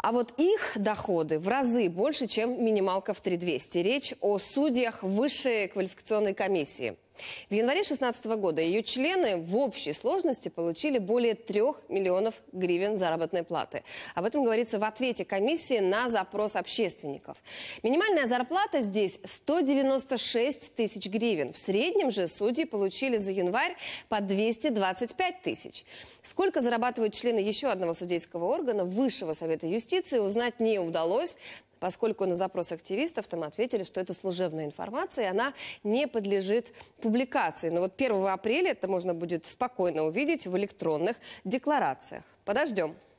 А вот их доходы в разы больше, чем минималка в 3200. Речь о судьях Высшей квалификационной комиссии. В январе 2016 года ее члены в общей сложности получили более 3 миллионов гривен заработной платы. Об этом говорится в ответе комиссии на запрос общественников. Минимальная зарплата здесь 196 тысяч гривен. В среднем же судьи получили за январь по 225 тысяч. Сколько зарабатывают члены еще одного судейского органа Высшего совета юстиции, узнать не удалось, поскольку на запрос активистов там ответили, что это служебная информация, и она не подлежит публикации. Но вот 1 апреля это можно будет спокойно увидеть в электронных декларациях. Подождем.